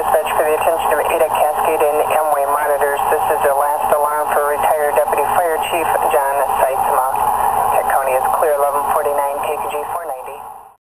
dispatch for the attention of ADA Cascade and Amway monitors. This is the last